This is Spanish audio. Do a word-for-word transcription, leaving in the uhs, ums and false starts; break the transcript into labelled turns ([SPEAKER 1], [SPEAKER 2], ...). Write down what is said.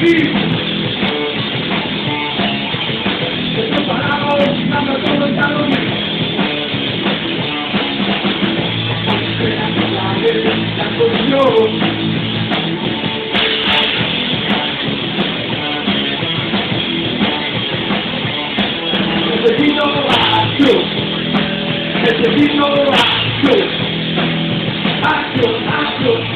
[SPEAKER 1] aquí. Estoy parado, dando todo el talón. Creando la la condición. Necesito acción. Necesito acción. Acción, acción.